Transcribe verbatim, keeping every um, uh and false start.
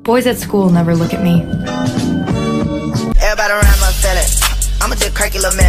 Boys at school never look at me. Everybody around my feelings. I'm a just cracky little man.